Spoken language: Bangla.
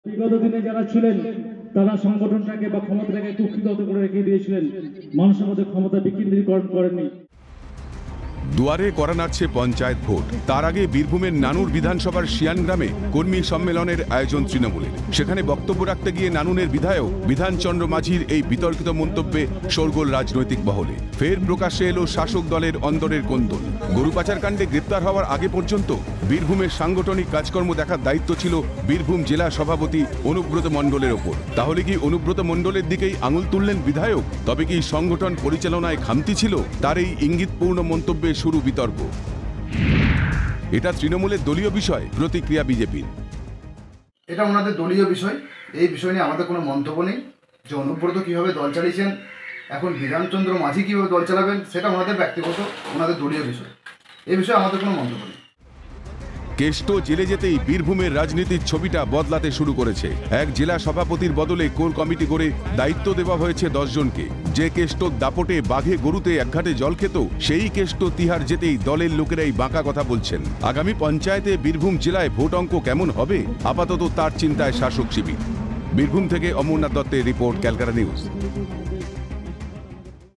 বিগত দিনে যারা ছিলেন তারা সংগঠনটাকে বা ক্ষমতাটাকে কুক্ষিগত করে রেখে দিয়েছিলেন, মানুষের মধ্যে ক্ষমতা বিকেন্দ্রীকরণ করেননি। দুয়ারে করা নাড়ছে পঞ্চায়েত ভোট। তার আগে বীরভূমের নানুর বিধানসভার শিয়ানগ্রামে কর্মী সম্মেলনের আয়োজন তৃণমূলের। সেখানে বক্তব্য রাখতে গিয়ে নানুনের বিধায়ক বিধানচন্দ্র মাঝির এই বিতর্কিত মন্তব্যে শোরগোল রাজনৈতিক মহলে। ফের প্রকাশ্যে এলো শাসক দলের অন্দরের কোন্দল। গরু পাচার কাণ্ডে গ্রেপ্তার হওয়ার আগে পর্যন্ত বীরভূমের সাংগঠনিক কাজকর্ম দেখার দায়িত্ব ছিল বীরভূম জেলা সভাপতি অনুব্রত মণ্ডলের ওপর। তাহলে কি অনুব্রত মণ্ডলের দিকেই আঙুল তুললেন বিধায়ক? তবে কি সংগঠন পরিচালনায় খামতি ছিল? তার এই ইঙ্গিতপূর্ণ মন্তব্যে শুরু বিতর্ক। এটা তৃণমূলের দলীয় বিষয়, প্রতিক্রিয়া বিজেপির। এটা ওনাদের দলীয় বিষয়, এই বিষয় নিয়ে আমাদের কোনো মন্তব্য নেই। যে অনুব্রত কীভাবে দল চালিয়েছেন, এখন বিধানচন্দ্র মাঝি কীভাবে দল চালাবেন, সেটা ওনাদের ব্যক্তিগত, ওনাদের দলীয় বিষয়। এই বিষয়ে আমাদের কোনো মন্তব্য নেই। কেষ্ট জেলে যেতেই বীরভূমের রাজনীতির ছবিটা বদলাতে শুরু করেছে। এক জেলা সভাপতির বদলে কোর কমিটি করে দায়িত্ব দেওয়া হয়েছে 10 জনকে। যে কেষ্ট দাপটে বাঘে গরুতে একঘাটে জল খেত, সেই কেষ্ট তিহার যেতেই দলের লোকেরাই বাঁকা কথা বলছেন। আগামী পঞ্চায়েতে বীরভূম জেলায় ভোট অঙ্ক কেমন হবে, আপাতত তার চিন্তায় শাসক শিবির। বীরভূম থেকে অমরনাথ দত্তের রিপোর্ট, ক্যালকাটা নিউজ।